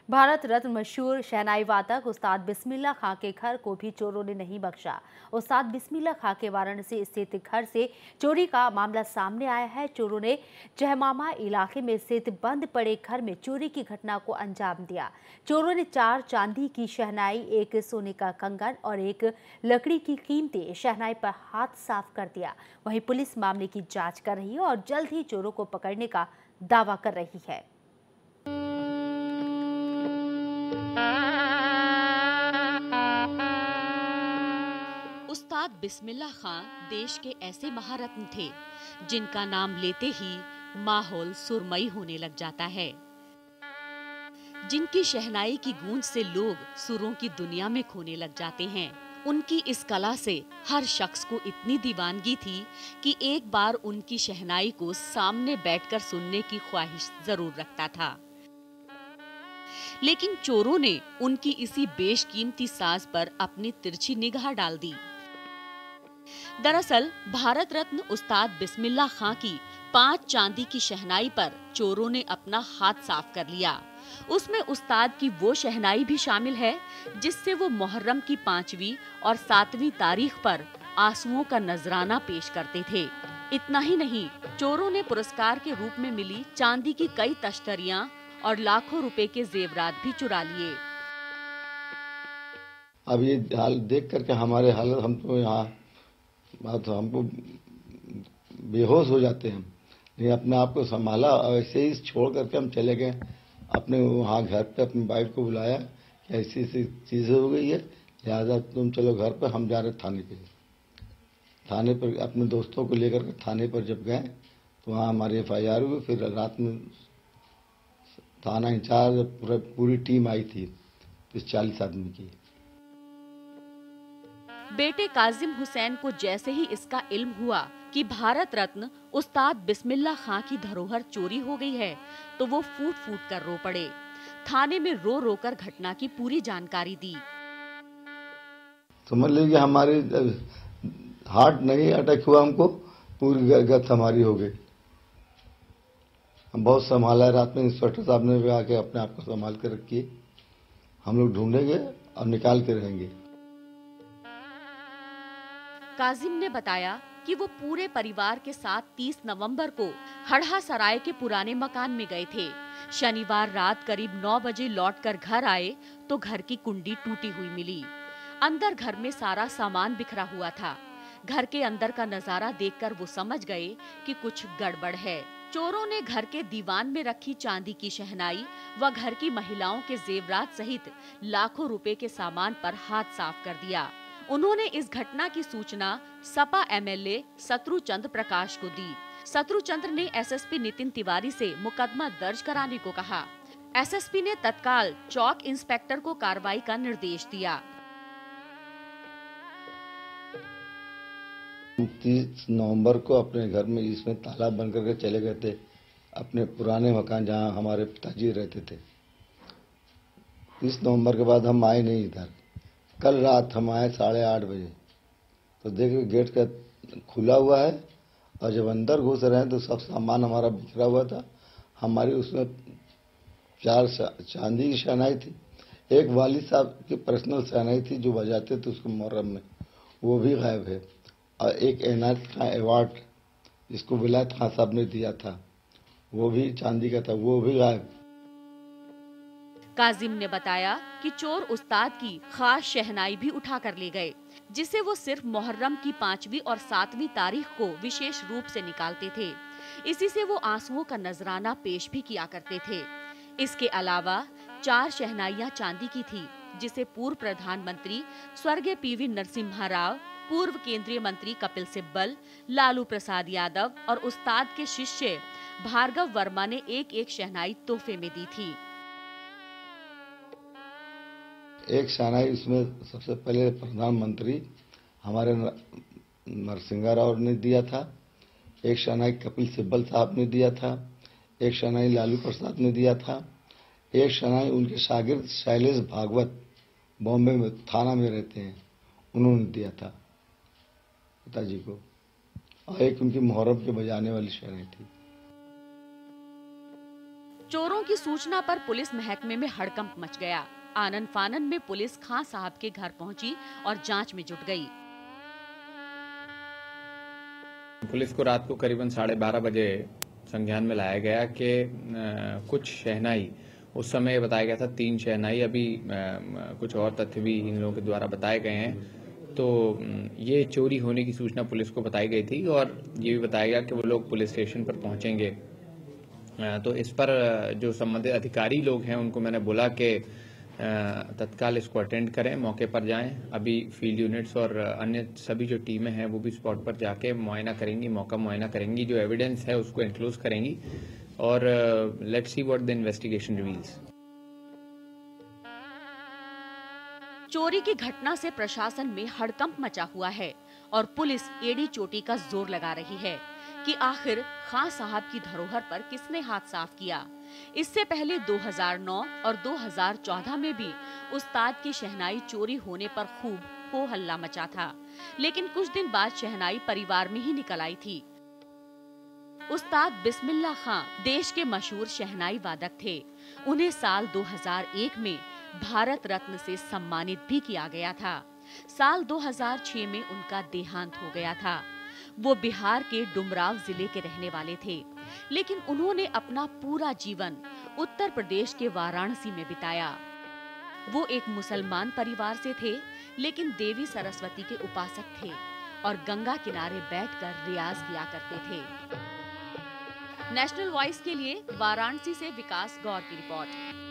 भारत रत्न मशहूर शहनाई वादक उस्ताद बिस्मिल्लाह खां के घर को भी चोरों ने नहीं बख्शा। उस्ताद बिस्मिल्लाह खां के वाराणसी स्थित घर से चोरी का मामला सामने आया है। चोरों ने जहमामा इलाके में स्थित बंद पड़े घर में चोरी की घटना को अंजाम दिया। चोरों ने 4 चांदी की शहनाई, 1 सोने का कंगन और 1 लकड़ी की कीमती शहनाई पर हाथ साफ कर दिया। वहीं पुलिस मामले की जाँच कर रही है और जल्द ही चोरों को पकड़ने का दावा कर रही है। उस्ताद बिस्मिल्लाह खां देश के ऐसे महारत्न थे जिनका नाम लेते ही माहौल सुरमई होने लग जाता है, जिनकी शहनाई की गूंज से लोग सुरों की दुनिया में खोने लग जाते हैं। उनकी इस कला से हर शख्स को इतनी दीवानगी थी कि एक बार उनकी शहनाई को सामने बैठकर सुनने की ख्वाहिश जरूर रखता था। लेकिन चोरों ने उनकी इसी बेशकीमती साज पर अपनी तिरछी निगाह डाल दी। दरअसल भारत रत्न उस्ताद बिस्मिल्लाह खां की 5 चांदी की शहनाई पर चोरों ने अपना हाथ साफ कर लिया। उसमें उस्ताद की वो शहनाई भी शामिल है जिससे वो मुहर्रम की 5वीं और 7वीं तारीख पर आंसुओं का नजराना पेश करते थे। इतना ही नहीं, चोरों ने पुरस्कार के रूप में मिली चांदी की कई तश्तरियां और लाखों रुपए के जेवरात भी चुरा लिए। अब ये हाल देख करके हमारे हालत, हम तो यहाँ बात हमको बेहोश हो जाते हैं। नहीं, अपने आप को संभाला और ऐसे ही छोड़ करके हम चले गए। अपने वहाँ घर पे अपनी वाइफ को बुलाया कि ऐसी ऐसी चीज़ें हो गई है, लिहाजा तुम चलो घर पर, हम जा रहे थाने पे। थाने पर अपने दोस्तों को लेकर के थाने पर जब गए तो वहाँ हमारी FIR हुई। फिर रात में थाना इंचार्ज पूरी टीम आई थी, 40 आदमी की। बेटे काजिम हुसैन को जैसे ही इसका इल्म हुआ कि भारत रत्न उस्ताद बिस्मिल्लाह खां की धरोहर चोरी हो गई है, तो वो फूट फूट कर रो पड़े। थाने में रो रो कर घटना की पूरी जानकारी दी। समझ लीजिए हमारी हार्ट नहीं अटैक हुआ, हमको पूरी गत हमारी हो गई। हम बहुत संभाला। रात में इंस्पेक्टर साहब ने भी आके अपने आप को संभाल के रखिए, हम लोग ढूंढेंगे और निकाल के रहेंगे। काजिम ने बताया कि वो पूरे परिवार के साथ 30 नवंबर को हड़हा सराय के पुराने मकान में गए थे। शनिवार रात करीब 9 बजे लौटकर घर आए तो घर की कुंडी टूटी हुई मिली। अंदर घर में सारा सामान बिखरा हुआ था। घर के अंदर का नजारा देखकर वो समझ गए कि कुछ गड़बड़ है। चोरों ने घर के दीवान में रखी चांदी की शहनाई व घर की महिलाओं के जेवरात सहित लाखों रुपए के सामान पर हाथ साफ कर दिया। उन्होंने इस घटना की सूचना सपा MLA शत्रुचंद प्रकाश को दी। शत्रुचंद ने SSP नितिन तिवारी से मुकदमा दर्ज कराने को कहा। SSP ने तत्काल चौक इंस्पेक्टर को कार्रवाई का निर्देश दिया। 30 नवंबर को अपने घर में इसमें ताला बंद करके चले गए थे, अपने पुराने मकान जहां हमारे पिताजी रहते थे। 30 नवंबर के बाद हम आए नहीं इधर। कल रात हम आए 8:30 बजे, तो देखिए गेट का खुला हुआ है और जब अंदर घुस रहे हैं तो सब सामान हमारा बिखरा हुआ था। हमारी उसमें 4 चांदी की शहनाई थी, एक वालिद साहब की पर्सनल शहनाई थी जो बजाते थे उसको मुहर्रम में, वो भी गायब है। और एक एनायत खां अवार्ड जिसको विलायत खां साहब ने दिया था, वो भी चांदी का था, वो भी गायब। काजिम ने बताया कि चोर उस्ताद की खास शहनाई भी उठा कर ले गए, जिसे वो सिर्फ मुहर्रम की 5वीं और 7वीं तारीख को विशेष रूप से निकालते थे। इसी से वो आंसुओं का नजराना पेश भी किया करते थे। इसके अलावा 4 शहनाइयां चांदी की थी, जिसे पूर्व प्रधानमंत्री स्वर्गीय PV नरसिम्हा राव, पूर्व केंद्रीय मंत्री कपिल सिब्बल, लालू प्रसाद यादव और उस्ताद के शिष्य भार्गव वर्मा ने एक एक शहनाई तोहफे में दी थी। एक शहनाई उसमें सबसे पहले प्रधानमंत्री हमारे नरसिंहा राव ने दिया था, एक शहनाई कपिल सिब्बल साहब ने दिया था, एक शहनाई लालू प्रसाद ने दिया था, एक शहनाई उनके शागिर्द शैलेश भागवत बॉम्बे में थाना में रहते हैं, उन्होंने दिया था पिताजी को, और एक उनकी मुहर्रम के बजाने वाली शहनाई थी। चोरों की सूचना पर पुलिस महकमे में हड़कंप मच गया। आनन फानन में पुलिस खां साहब के घर पहुंची और जांच में जुट गई। पुलिस को रात को करीबन 12:30 बजे संज्ञान में लाया गया कि कुछ शहनाई, उस समय बताया गया था 3 शहनाई, अभी कुछ और तथ्य भी इन लोगों के द्वारा बताए गए हैं। तो ये चोरी होने की सूचना पुलिस को बताई गई थी और ये भी बताया गया कि वो लोग पुलिस स्टेशन पर पहुंचेंगे। तो इस पर जो संबंधित अधिकारी लोग हैं उनको मैंने बोला कि तत्काल इसको अटेंड करें, मौके पर जाएं। अभी फील्ड यूनिट्स और अन्य सभी जो टीमें हैं वो भी स्पॉट पर जाके मुआयना करेंगी, मौका मुआयना करेंगी, जो एविडेंस है उसको एनक्लोज करेंगी और let's see what the investigation reveals. चोरी की घटना से प्रशासन में हड़कंप मचा हुआ है और पुलिस एड़ी चोटी का जोर लगा रही है कि आखिर खां साहब की धरोहर पर किसने हाथ साफ किया। इससे पहले 2009 और 2014 में भी उस्ताद की शहनाई चोरी होने पर खूब हो हल्ला मचा था, लेकिन कुछ दिन बाद शहनाई परिवार में ही निकल आई थी। उस्ताद बिस्मिल्लाह खान देश के मशहूर शहनाई वादक थे। उन्हें साल 2001 में भारत रत्न से सम्मानित भी किया गया था। साल 2006 में उनका देहांत हो गया था। वो बिहार के डुमराव जिले के रहने वाले थे, लेकिन उन्होंने अपना पूरा जीवन उत्तर प्रदेश के वाराणसी में बिताया। वो एक मुसलमान परिवार से थे, लेकिन देवी सरस्वती के उपासक थे और गंगा किनारे बैठकर रियाज किया करते थे। नेशनल वॉइस के लिए वाराणसी से विकास गौर की रिपोर्ट।